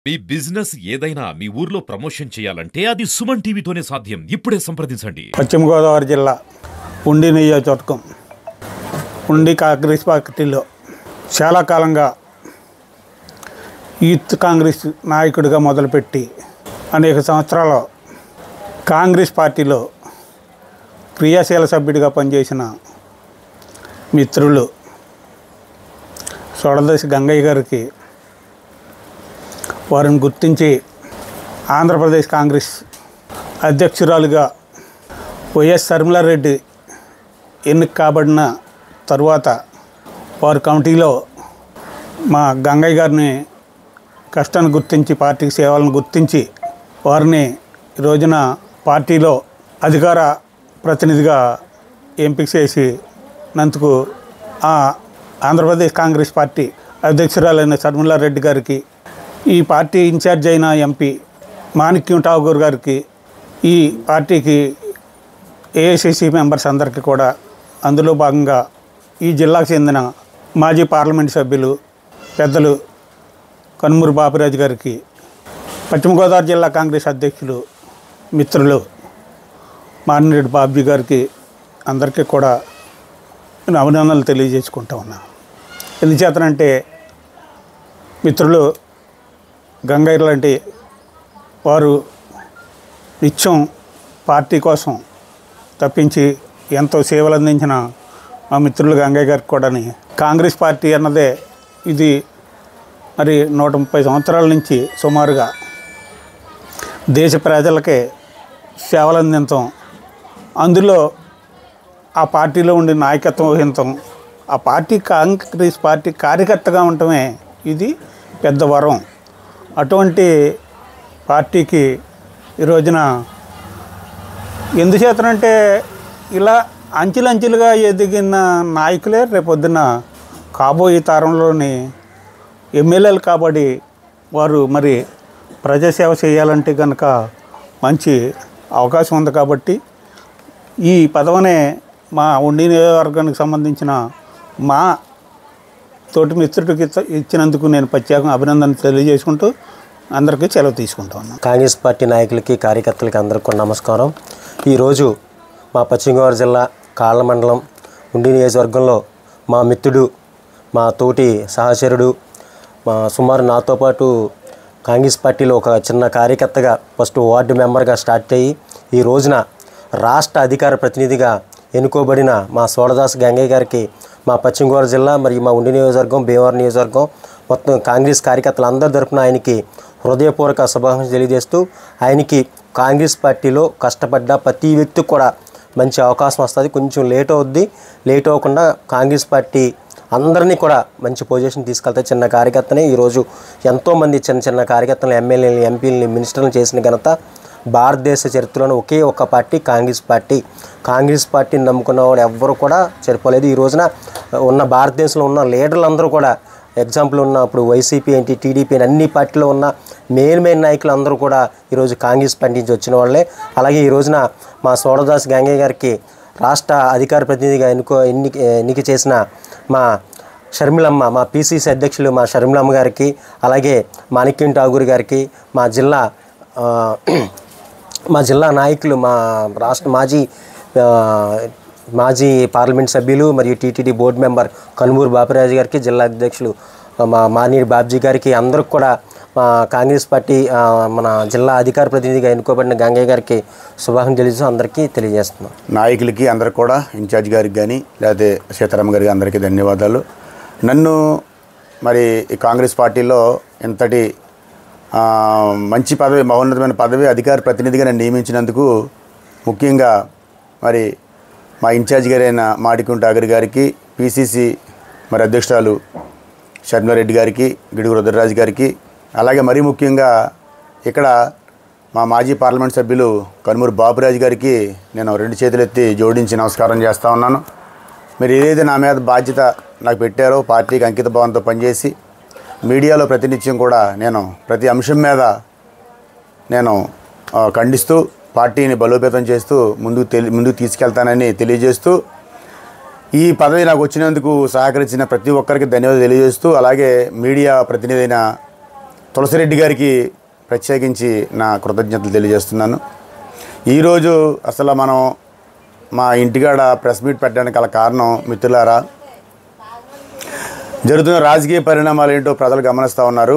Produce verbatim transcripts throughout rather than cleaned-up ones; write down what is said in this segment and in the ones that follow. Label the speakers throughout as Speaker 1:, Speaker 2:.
Speaker 1: మీ business ఏదైనా మీ ఊర్లో promotion చేయాలంటే అది సుమన్ టీవీతోనే సాధ్యం. ఇప్పుడే సంప్రదించండి.
Speaker 2: పశ్చిమ గోదావరి జిల్లా ఉండి నియోజకవర్గం ఉండి కాంగ్రెస్ పార్టీలో చాలా కాలంగా యూత్ కాంగ్రెస్ నాయకుడిగా మొదలుపెట్టి అనేక సంవత్సరాలు కాంగ్రెస్ పార్టీలో క్రియాశీల సభ్యుడిగా పనిచేసిన మిత్రులు సోడదశ గంగయ్య గారికి వారిని గుర్తించి ఆంధ్రప్రదేశ్ కాంగ్రెస్ అధ్యక్షురాలుగా వైఎస్ శర్మిలారెడ్డి ఎన్నిక కాబడిన తరువాత వారి కమిటీలో మా గంగయ్య గారిని కష్టాన్ని గుర్తించి పార్టీకి సేవలను గుర్తించి వారిని ఈ రోజున పార్టీలో అధికార ప్రతినిధిగా ఎంపిక చేసి నందుకు ఆ ఆంధ్రప్రదేశ్ కాంగ్రెస్ పార్టీ అధ్యక్షురాలైన శర్మిలారెడ్డి గారికి, ఈ పార్టీ ఇన్ఛార్జ్ అయిన ఎంపీ మాణిక్యం ఠాగూర్ గారికి, ఈ పార్టీకి ఏఐసిసి మెంబర్స్ అందరికీ కూడా, అందులో భాగంగా ఈ జిల్లాకు చెందిన మాజీ పార్లమెంట్ సభ్యులు పెద్దలు కనుమూరు బాపిరాజు గారికి, పశ్చిమ గోదావరి జిల్లా కాంగ్రెస్ అధ్యక్షులు మిత్రులు మారిరెడ్డి బాబ్జీ గారికి అందరికీ కూడా నేను అభినందనలు తెలియజేసుకుంటా ఉన్నాను. ఎందుచేతనంటే మిత్రులు గంగయ్య లాంటి వారు నిత్యం పార్టీ కోసం తప్పించి ఎంతో సేవలు అందించిన మా మిత్రులు గంగయ్య గారికి కూడా కాంగ్రెస్ పార్టీ అన్నదే ఇది మరి నూట ముప్పై సంవత్సరాల నుంచి సుమారుగా దేశ ప్రజలకే సేవలు అందించడం, అందులో ఆ పార్టీలో ఉండే నాయకత్వం వహించడం, ఆ పార్టీ కాంగ్రెస్ పార్టీ కార్యకర్తగా ఉండటమే ఇది పెద్ద వరం. అటువంటి పార్టీకి ఈ రోజున ఎందుచేతనంటే ఇలా అంచెలంచెలుగా ఎదిగిన నాయకులే రేపొద్దున కాబోయే తరంలోని ఎమ్మెల్యేలు కాబట్టి వారు మరి ప్రజాసేవ చేయాలంటే కనుక మంచి అవకాశం ఉంది. కాబట్టి ఈ పదవినే మా ఉండి నియోజకవర్గానికి సంబంధించిన మా తోటి మిత్రుడికి ఇచ్చినందుకు నేను ప్రత్యేకంగా అభినందన తెలియజేసుకుంటూ అందరికీ సెలవు తీసుకుంటా ఉన్నాను.
Speaker 3: కాంగ్రెస్ పార్టీ నాయకులకి, కార్యకర్తలకి అందరికీ కూడా నమస్కారం. ఈరోజు మా పశ్చిమ గోదావరి జిల్లా కాళ్ళ మండలం ఉండి నియోజకవర్గంలో మా మిత్రుడు, మా తోటి సహచరుడు, మా సుమారు నాతో పాటు కాంగ్రెస్ పార్టీలో ఒక చిన్న కార్యకర్తగా ఫస్ట్ వార్డు మెంబర్గా స్టార్ట్ అయ్యి ఈ రోజున రాష్ట్ర అధికార ప్రతినిధిగా ఎన్నుకోబడిన మా సోడదాస్ గంగయ్య గారికి మా పశ్చిమ గోదావరి జిల్లా మరియు మా ఉండి నియోజకవర్గం, భీమవరం నియోజకవర్గం మొత్తం కాంగ్రెస్ కార్యకర్తలు అందరి తరపున ఆయనకి హృదయపూర్వక శుభాకాంక్షలు తెలియజేస్తూ, ఆయనకి కాంగ్రెస్ పార్టీలో కష్టపడ్డ ప్రతి వ్యక్తికి కూడా మంచి అవకాశం వస్తుంది. కొంచెం లేట్ అవుద్ది, లేట్ అవ్వకుండా కాంగ్రెస్ పార్టీ అందరినీ కూడా మంచి పొజిషన్ తీసుకెళ్తే చిన్న కార్యకర్తని ఈరోజు ఎంతోమంది చిన్న చిన్న కార్యకర్తలు, ఎమ్మెల్యేలు, ఎంపీలని, మినిస్టర్లు చేసిన ఘనత భారతదేశ చరిత్రలోనే ఒకే ఒక్క పార్టీ కాంగ్రెస్ పార్టీ. కాంగ్రెస్ పార్టీని నమ్ముకున్న వాడు ఎవ్వరు కూడా సరిపోలేదు. ఈ రోజున ఉన్న భారతదేశంలో ఉన్న లీడర్లు అందరూ కూడా ఎగ్జాంపుల్ ఉన్న ఇప్పుడు వైసీపీ ఏంటి, టీడీపీ అన్ని పార్టీలో ఉన్న మెయిన్ మెయిన్ నాయకులు అందరూ కూడా ఈరోజు కాంగ్రెస్ పార్టీ నుంచి వచ్చిన వాళ్ళే. అలాగే ఈ రోజున మా సోడదాస్ గంగయ్య గారికి రాష్ట్ర అధికార ప్రతినిధిగా ఎన్నుకో ఎన్నిక ఎన్నిక చేసిన మా షర్మిలమ్మ, మా పీసీసీ అధ్యక్షులు మా షర్మిలమ్మ గారికి, అలాగే మాణిక్యం ఠాగూర్ గారికి, మా జిల్లా మా జిల్లా నాయకులు, మా రాష్ట్ర మాజీ మాజీ పార్లమెంట్ సభ్యులు మరియు TTD board member Kanumuru Bapiraju గారికి, జిల్లా అధ్యక్షులు మా మారిరెడ్డి బాబ్జీ గారికి అందరికి కూడా మా కాంగ్రెస్ పార్టీ మన జిల్లా అధికార ప్రతినిధిగా ఎన్నుకోబడిన గంగయ్య గారికి శుభాకాంక్షలు తెలియజేస్తూ అందరికీ తెలియజేస్తున్నాం.
Speaker 4: నాయకులకి అందరికి కూడా, ఇన్ఛార్జ్ గారికి కానీ లేకపోతే సీతారామ గారికి అందరికీ ధన్యవాదాలు. నన్ను మరి ఈ కాంగ్రెస్ పార్టీలో ఇంతటి మంచి పదవి, మహోన్నతమైన పదవి, అధికార ప్రతినిధిగా నన్ను నియమించినందుకు ముఖ్యంగా మరి మా ఇన్ఛార్జ్ గారైన మాణిక్యం ఠాగూర్ గారికి, పీసీసీ మరి అధ్యక్షురాలు షర్మిలారెడ్డి గారికి, గిడుగు రుద్రరాజు గారికి, అలాగే మరీ ముఖ్యంగా ఇక్కడ మా మాజీ పార్లమెంట్ సభ్యులు కనుమూరు బాపిరాజు గారికి నేను రెండు చేతులెత్తి జోడించి నమస్కారం చేస్తూ ఉన్నాను. మీరు ఏదైతే నా మీద బాధ్యత నాకు పెట్టారో, పార్టీకి అంకిత భావంతో పనిచేసి మీడియాలో ప్రతినిత్యం కూడా నేను ప్రతి అంశం మీద నేను ఖండిస్తూ పార్టీని బలోపేతం చేస్తూ ముందుకు తెలి ముందుకు తీసుకెళ్తానని తెలియజేస్తూ, ఈ పదవి నాకు వచ్చినందుకు సహకరించిన ప్రతి ఒక్కరికి ధన్యవాదాలు తెలియజేస్తూ, అలాగే మీడియా ప్రతినిధి అయిన తులసిరెడ్డి గారికి ప్రత్యేకించి నా కృతజ్ఞతలు తెలియజేస్తున్నాను. ఈరోజు అసలు మనం మా ఇంటికాడ ప్రెస్ మీట్ పెట్టడానికి గల కారణం మిత్రులారా, జరుగుతున్న రాజకీయ పరిణామాలు ఏంటో ప్రజలు గమనిస్తూ ఉన్నారు.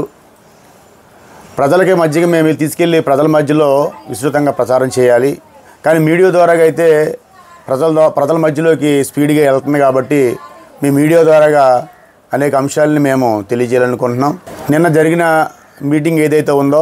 Speaker 4: ప్రజలకి మధ్యగా మేము తీసుకెళ్ళి ప్రజల మధ్యలో విస్తృతంగా ప్రచారం చేయాలి. కానీ మీడియా ద్వారా అయితే ప్రజల ప్రజల మధ్యలోకి స్పీడ్గా వెళ్తుంది కాబట్టి మీ మీడియా ద్వారాగా అనేక అంశాలని మేము తెలియజేయాలనుకుంటున్నాం. నిన్న జరిగిన మీటింగ్ ఏదైతే ఉందో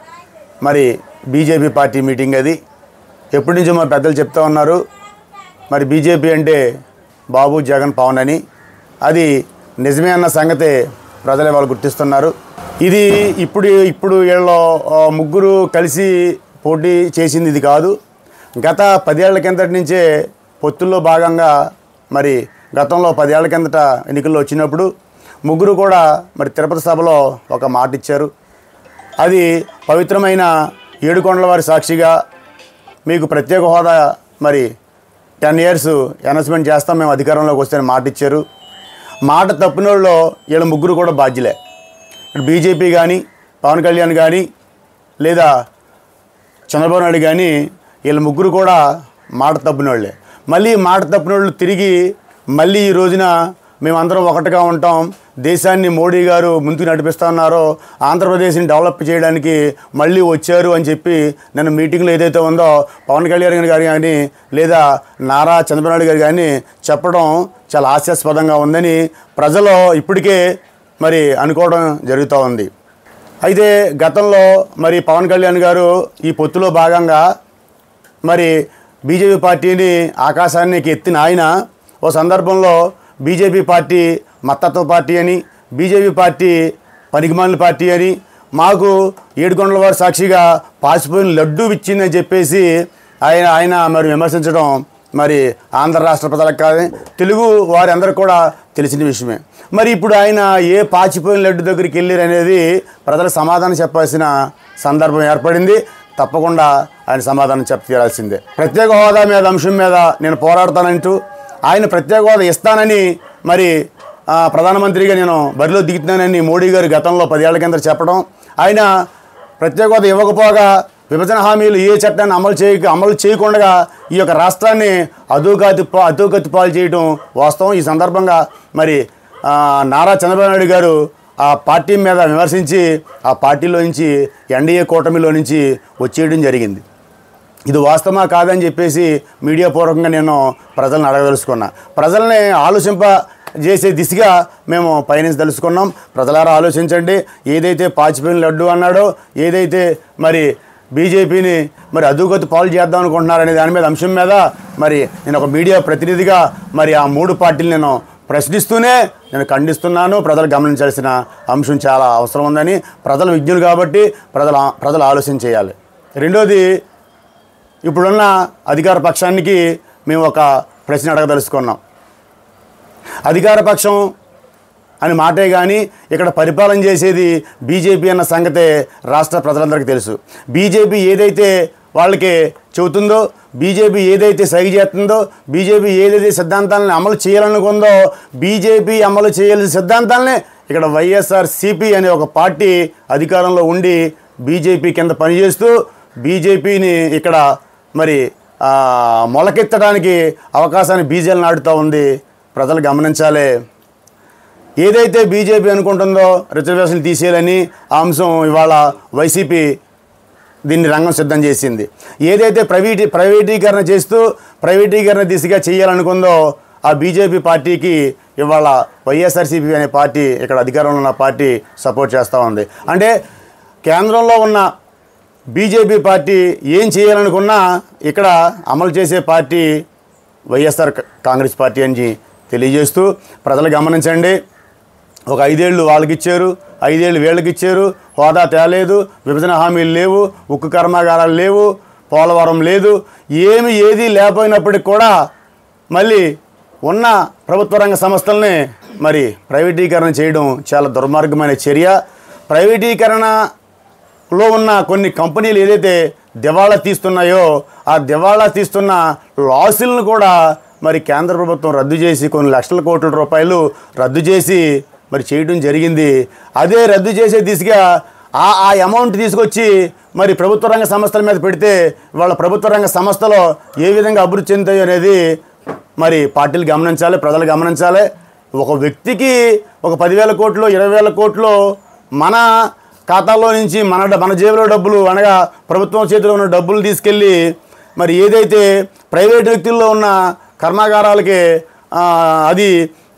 Speaker 4: మరి బీజేపీ పార్టీ మీటింగ్, అది ఎప్పటి నుంచో మా పెద్దలు చెప్తా ఉన్నారు. మరి బీజేపీ అంటే బాబు జగన్ పవన్ అని, అది నిజమే అన్న సంగతే ప్రజలే వాళ్ళు గుర్తిస్తున్నారు. ఇది ఇప్పుడు ఇప్పుడు వీళ్ళు ముగ్గురు కలిసి పోటీ చేసింది ఇది కాదు. గత పదేళ్ల కిందటి నుంచే పొత్తుల్లో భాగంగా మరి గతంలో పదేళ్ల కిందట ఎన్నికల్లో వచ్చినప్పుడు ముగ్గురు కూడా మరి తిరుపతి సభలో ఒక మాట ఇచ్చారు. అది పవిత్రమైన ఏడుకొండల వారి సాక్షిగా మీకు ప్రత్యేక హోదా మరి టెన్ ఇయర్స్ అనౌన్స్మెంట్ చేస్తాం మేము అధికారంలోకి వస్తే మాట ఇచ్చారు. మాట తప్పిన వాళ్ళు వీళ్ళ ముగ్గురు కూడా బాధ్యులే. బీజేపీ కానీ పవన్ కళ్యాణ్ కానీ లేదా చంద్రబాబు నాయుడు కానీ వీళ్ళ ముగ్గురు కూడా మాట తప్పిన వాళ్ళే. మళ్ళీ మాట తప్పిన వాళ్ళు తిరిగి మళ్ళీ ఈ రోజున మేమందరం ఒకటిగా ఉంటాం, దేశాన్ని మోడీ గారు ముందుకు నడిపిస్తూ ఉన్నారో ఆంధ్రప్రదేశ్ని డెవలప్ చేయడానికి మళ్ళీ వచ్చారు అని చెప్పి నేను మీటింగ్లో ఏదైతే ఉందో పవన్ కళ్యాణ్ గారు కానీ లేదా నారా చంద్రబాబు నాయుడు గారు కానీ చెప్పడం చాలా హాస్యాస్పదంగా ఉందని ప్రజలు ఇప్పటికే మరి అనుకోవడం జరుగుతూ ఉంది. అయితే గతంలో మరి పవన్ కళ్యాణ్ గారు ఈ పొత్తులో భాగంగా మరి బీజేపీ పార్టీని ఆకాశానికి ఎత్తిన ఆయన ఓ సందర్భంలో బీజేపీ పార్టీ మత్తత్వ పార్టీ అని, బీజేపీ పార్టీ పనికిమాలిన పార్టీ అని, మాకు ఏడుకొండల వారి సాక్షిగా పాసిపోయిన లడ్డూ ఇచ్చిందని చెప్పేసి ఆయన ఆయన మరి విమర్శించడం మరి ఆంధ్ర రాష్ట్ర ప్రజలకు కాదు, తెలుగు వారి అందరికీ కూడా తెలిసిన విషయమే. మరి ఇప్పుడు ఆయన ఏ పాచిపోయిన లడ్డు దగ్గరికి వెళ్ళారు అనేది ప్రజలకు సమాధానం చెప్పాల్సిన సందర్భం ఏర్పడింది. తప్పకుండా ఆయన సమాధానం చెప్ప తీరాల్సిందే. ప్రత్యేక హోదా మీద అంశం మీద నేను పోరాడతానంటూ ఆయన ప్రత్యేక హోదా ఇస్తానని మరి ప్రధానమంత్రిగా నేను బరిలో దిగుతున్నానని మోడీ గారు గతంలో పదేళ్ల కింద చెప్పడం, ఆయన ప్రత్యేక హోదా ఇవ్వకపోగా విభజన హామీలు ఏ చట్టాన్ని అమలు చేయక అమలు చేయకుండా ఈ యొక్క రాష్ట్రాన్ని అధోగతి అధోగతి పాలు చేయడం వాస్తవం. ఈ సందర్భంగా మరి నారా చంద్రబాబు నాయుడు గారు ఆ పార్టీ మీద విమర్శించి ఆ పార్టీలో నుంచి ఎన్డీఏ కూటమిలో నుంచి వచ్చేయడం జరిగింది. ఇది వాస్తవమా కాదని చెప్పేసి మీడియా పూర్వకంగా నేను ప్రజలను అడగదలుచుకున్నా. ప్రజల్ని ఆలోచింప చేసే దిశగా మేము పయనించదలుచుకున్నాం. ప్రజలారా ఆలోచించండి. ఏదైతే పాచిపోయిన లడ్డు అన్నాడో, ఏదైతే మరి బీజేపీని మరి అధోగతి పాలు చేద్దాం అనుకుంటున్నారనే దాని మీద అంశం మీద మరి నేను ఒక మీడియా ప్రతినిధిగా మరి ఆ మూడు పార్టీలు నేను ప్రశ్నిస్తూనే నేను ఖండిస్తున్నాను. ప్రజలు గమనించాల్సిన అంశం చాలా అవసరం ఉందని, ప్రజలు విజ్ఞులు కాబట్టి ప్రజలు ప్రజలు ఆలోచన చేయాలి. రెండోది, ఇప్పుడున్న అధికార పక్షానికి మేము ఒక ప్రశ్న అడగదలుచుకున్నాం. అధికార పక్షం అని మాటే కానీ ఇక్కడ పరిపాలన చేసేది బీజేపీ అన్న సంగతే రాష్ట్ర ప్రజలందరికీ తెలుసు. బీజేపీ ఏదైతే వాళ్ళకి చెబుతుందో, బీజేపీ ఏదైతే సైగ చేస్తుందో, బీజేపీ ఏదైతే సిద్ధాంతాలను అమలు చేయాలనుకుందో, బీజేపీ అమలు చేయాల్సిన సిద్ధాంతాలనే ఇక్కడ వైఎస్ఆర్సీపీ అనే ఒక పార్టీ అధికారంలో ఉండి బీజేపీ కింద పనిచేస్తూ బీజేపీని ఇక్కడ మరి మొలకెత్తడానికి అవకాశాన్ని బీజేపీ నాడుతూ ఉంది. ప్రజలు గమనించాలి. ఏదైతే బీజేపీ అనుకుంటుందో రిజర్వేషన్లు తీసేయాలని ఆ అంశం ఇవాళ వైసీపీ దీన్ని రంగం సిద్ధం చేసింది. ఏదైతే ప్రైవేటీ ప్రైవేటీకరణ చేస్తూ ప్రైవేటీకరణ దిశగా చేయాలనుకుందో ఆ బీజేపీ పార్టీకి ఇవాళ వైఎస్ఆర్సీపీ అనే పార్టీ ఇక్కడ అధికారంలో ఉన్న పార్టీ సపోర్ట్ చేస్తూ ఉంది. అంటే కేంద్రంలో ఉన్న బీజేపీ పార్టీ ఏం చేయాలనుకున్నా ఇక్కడ అమలు చేసే పార్టీ వైఎస్ఆర్ కాంగ్రెస్ పార్టీ అని తెలియజేస్తూ ప్రజలు గమనించండి. ఒక ఐదేళ్ళు వాళ్ళకి ఇచ్చారు, ఐదేళ్ళు వీళ్ళకి ఇచ్చారు, హోదా తేలేదు, విభజన హామీలు లేవు, ఉక్కు కర్మాగారాలు లేవు, పోలవరం లేదు, ఏమి ఏది లేకపోయినప్పటికి కూడా మళ్ళీ ఉన్న ప్రభుత్వ రంగ సంస్థల్ని మరి ప్రైవేటీకరణ చేయడం చాలా దుర్మార్గమైన చర్య. ప్రైవేటీకరణలో ఉన్న కొన్ని కంపెనీలు ఏదైతే దివాళా తీస్తున్నాయో ఆ దివాళా తీస్తున్న లాసులను కూడా మరి కేంద్ర ప్రభుత్వం రద్దు చేసి కొన్ని లక్షల కోట్ల రూపాయలు రద్దు చేసి మరి చేయడం జరిగింది. అదే రద్దు చేసే దిశగా ఆ ఆ అమౌంట్ తీసుకొచ్చి మరి ప్రభుత్వ రంగ సంస్థల మీద పెడితే వాళ్ళ ప్రభుత్వ రంగ సంస్థలో ఏ విధంగా అభివృద్ధి చెందుతాయి అనేది మరి పార్టీలు గమనించాలి, ప్రజలు గమనించాలి. ఒక వ్యక్తికి ఒక పదివేల కోట్లు ఇరవై వేల కోట్లు మన ఖాతాలో నుంచి మన మన జేబులో డబ్బులు అనగా ప్రభుత్వం చేతిలో ఉన్న డబ్బులు తీసుకెళ్ళి మరి ఏదైతే ప్రైవేట్ వ్యక్తుల్లో ఉన్న కర్మాగారాలకి అది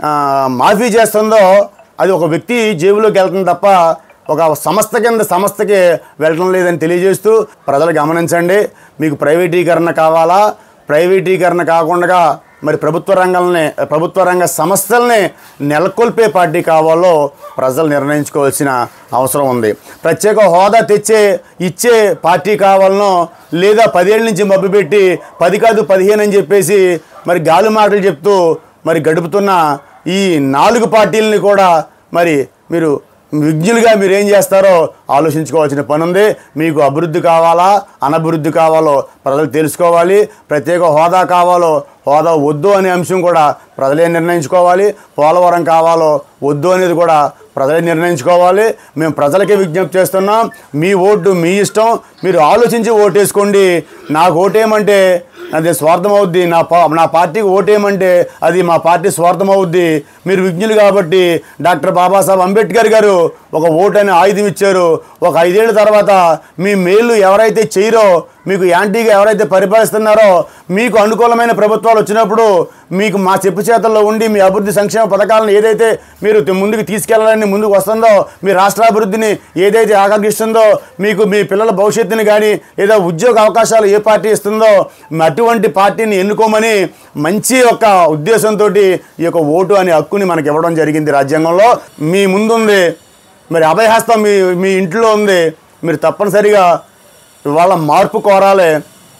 Speaker 4: మాఫీ చేస్తుందో అది ఒక వ్యక్తి జేబులోకి వెళ్తుంది తప్ప ఒక సంస్థ కింద సంస్థకి వెళ్ళడం లేదని తెలియజేస్తూ ప్రజలు గమనించండి. మీకు ప్రైవేటీకరణ కావాలా, ప్రైవేటీకరణ కాకుండా మరి ప్రభుత్వ రంగాలని ప్రభుత్వ రంగ సంస్థల్ని నెలకొల్పే పార్టీ కావాలో ప్రజలు నిర్ణయించుకోవాల్సిన అవసరం ఉంది. ప్రత్యేక హోదా తెచ్చే ఇచ్చే పార్టీ కావాలనో లేదా పదేళ్ళ నుంచి మభ్యపెట్టి పది కాదు పదిహేను అని చెప్పేసి మరి గాలి మాటలు చెప్తూ మరి గడుపుతున్న ఈ నాలుగు పార్టీలని కూడా మరి మీరు విజ్ఞులుగా మీరు ఏం చేస్తారో ఆలోచించుకోవాల్సిన పని ఉంది. మీకు అభివృద్ధి కావాలా, అనభివృద్ధి కావాలో ప్రజలు తెలుసుకోవాలి. ప్రత్యేక హోదా కావాలో హోదా వద్దు అనే అంశం కూడా ప్రజలే నిర్ణయించుకోవాలి. పోలవరం కావాలో వద్దు అనేది కూడా ప్రజలే నిర్ణయించుకోవాలి. మేము ప్రజలకే విజ్ఞప్తి చేస్తున్నాం. మీ ఓటు మీ ఇష్టం, మీరు ఆలోచించి ఓటేసుకోండి. నాకు ఓటేయమంటే అది స్వార్థం అవుద్ది, నా పా నా పార్టీకి ఓటేయమంటే అది మా పార్టీ స్వార్థం అవుద్ది. మీరు విజ్ఞులు కాబట్టి డాక్టర్ బాబాసాహెబ్ అంబేద్కర్ గారు ఒక ఓటు అనే ఆయుధం ఇచ్చారు. ఒక ఐదేళ్ల తర్వాత మీ మేలు ఎవరైతే చేయరో, మీకు యాంటీగా ఎవరైతే పరిపాలిస్తున్నారో, మీకు అనుకూలమైన ప్రభుత్వాలు వచ్చినప్పుడు మీకు మా చెప్పు చేతల్లో ఉండి మీ అభివృద్ధి సంక్షేమ పథకాలను ఏదైతే మీరు ముందుకు తీసుకెళ్లాలని ముందుకు వస్తుందో, మీ రాష్ట్రాభివృద్ధిని ఏదైతే ఆకర్షిస్తుందో, మీకు మీ పిల్లల భవిష్యత్తుని కానీ లేదా ఉద్యోగ అవకాశాలు ఏ పార్టీ ఇస్తుందో అటువంటి పార్టీని ఎన్నుకోమని మంచి ఒక ఉద్దేశంతో ఈ యొక్క ఓటు అనే హక్కుని మనకి ఇవ్వడం జరిగింది రాజ్యాంగంలో. మీ ముందుంది మరి అభయహస్తం, మీ మీ ఇంట్లో ఉంది. మీరు తప్పనిసరిగా ఇవాళ మార్పు కోరాలి.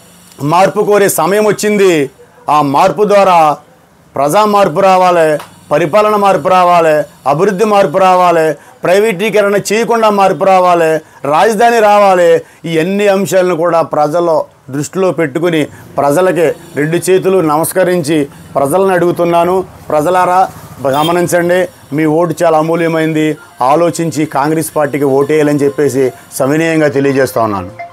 Speaker 4: మార్పు కోరే సమయం వచ్చింది. ఆ మార్పు ద్వారా ప్రజా మార్పు రావాలి, పరిపాలన మార్పు రావాలి, అభివృద్ధి మార్పు రావాలి, ప్రైవేటీకరణ చేయకుండా మార్పు రావాలి, రాజధాని రావాలి. ఈ అన్ని అంశాలను కూడా ప్రజలు దృష్టిలో పెట్టుకుని ప్రజలకి రెండు చేతులు నమస్కరించి ప్రజలను అడుగుతున్నాను. ప్రజలారా గమనించండి, మీ ఓటు చాలా అమూల్యమైంది. ఆలోచించి కాంగ్రెస్ పార్టీకి ఓటేయాలని చెప్పేసి సవినయంగా తెలియజేస్తా ఉన్నాను.